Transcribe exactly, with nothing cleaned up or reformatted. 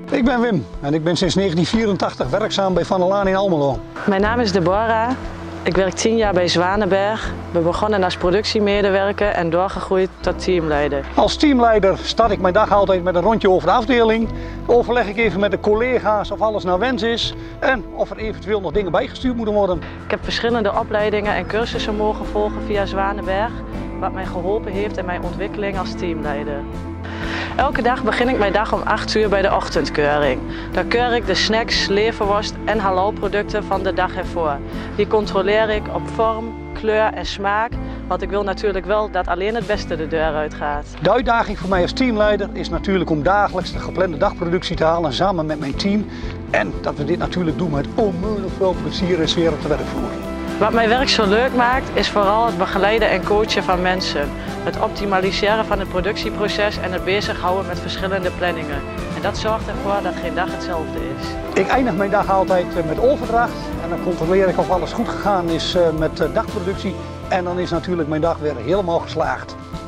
Ik ben Wim en ik ben sinds negentien vierentachtig werkzaam bij Van der Laan in Almelo. Mijn naam is Deborah. Ik werk tien jaar bij Zwanenberg. We begonnen als productiemedewerker en doorgegroeid tot teamleider. Als teamleider start ik mijn dag altijd met een rondje over de afdeling. Overleg ik even met de collega's of alles naar wens is en of er eventueel nog dingen bijgestuurd moeten worden. Ik heb verschillende opleidingen en cursussen mogen volgen via Zwanenberg, wat mij geholpen heeft in mijn ontwikkeling als teamleider. Elke dag begin ik mijn dag om acht uur bij de ochtendkeuring. Daar keur ik de snacks, leverworst en halalproducten van de dag ervoor. Die controleer ik op vorm, kleur en smaak, want ik wil natuurlijk wel dat alleen het beste de deur uitgaat. De uitdaging voor mij als teamleider is natuurlijk om dagelijks de geplande dagproductie te halen samen met mijn team. En dat we dit natuurlijk doen met onmiddellijk veel plezier en sfeer op de werkvloer. Wat mijn werk zo leuk maakt is vooral het begeleiden en coachen van mensen. Het optimaliseren van het productieproces en het bezighouden met verschillende planningen. En dat zorgt ervoor dat geen dag hetzelfde is. Ik eindig mijn dag altijd met overdracht en dan controleer ik of alles goed gegaan is met dagproductie. En dan is natuurlijk mijn dag weer helemaal geslaagd.